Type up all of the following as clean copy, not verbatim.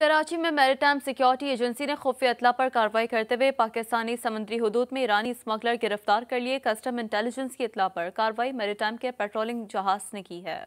कराची में maritime security agency ने खुफिया इत्तला पर कार्रवाई करते हुए पाकिस्तानी समुद्री हुदूद में ईरानी स्मगलर गिरफ्तार कर लिए। कस्टम इंटेलिजेंस की इत्तला पर कार्रवाई मैरीटाइम के पेट्रोलिंग जहाज ने की है।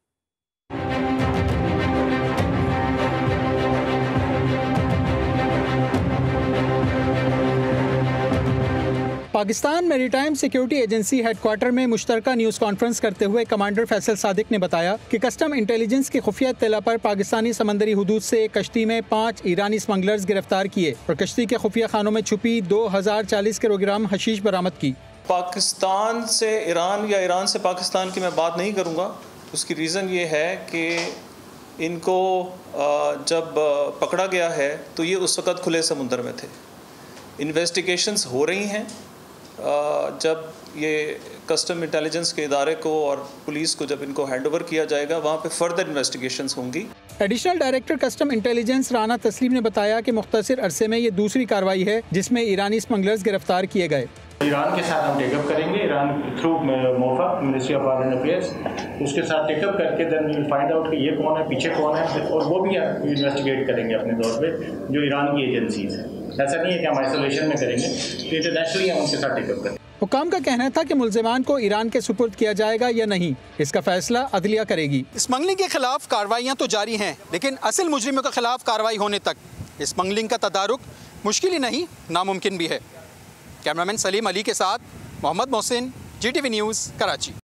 Pakistan maritime security agency headquarter में मुश्तरका न्यूज़ कॉन्फ्रेंस करते हुए कमांडर फैसल सादिक ने बताया कि कस्टम इंटेलिजेंस की खुफिया इत्तला पर पाकिस्तानी समंदरी हुदूद से एक कश्ती में 5 ईरानी स्मगलर्स गिरफ्तार किए और कश्ती के खुफिया खानों में छुपी 2040 किलोग्राम हशीश बरामद की। पाकिस्तान से ईरान या ईरान से पाकिस्तान की मैं बात नहीं करूँगा। उसकी रीज़न ये है कि इनको जब पकड़ा गया है तो ये उस वक़्त खुले समुद्र में थे। इन्वेस्टिगेशंस हो रही हैं। जब ये कस्टम इंटेलिजेंस के इदारे को और पुलिस को जब इनको हैंडओवर किया जाएगा वहाँ पे फर्दर इन्वेस्टिगेशंस होंगी। Additional director custom intelligence Rana Tasleem ने बताया कि मुख्तसर अरसे में ये दूसरी कार्रवाई है जिसमें ईरानी स्मगलर्स गिरफ्तार किए गए। ईरान के साथ हम टेकअप करेंगे, Iran through MOFA ministry of foreign affairs, उसके साथ टेकअप करके then we will find out कि ये कौन है, पीछे कौन है, और वो भी इन्वेस्टिगेट करेंगे अपने तौर पे जो ईरान की एजेंसीज हैं। ऐसा नहीं है कि हम आइसोलेशन में करेंगे, तो इंटरनेशनली हम उनके साथ टेकअप करेंगे। हुकाम का कहना था कि मुल्जिमान को ईरान के सुपुर्द किया जाएगा या नहीं, इसका फैसला अदलिया करेगी। स्मगलिंग के खिलाफ कार्रवाइयाँ तो जारी हैं, लेकिन असल मुजरिमों के खिलाफ कार्रवाई होने तक स्मगलिंग का तदारुक मुश्किल ही नहीं नामुमकिन भी है। कैमरामैन सलीम अली के साथ मोहम्मद मोहसिन, GTV न्यूज़, कराची।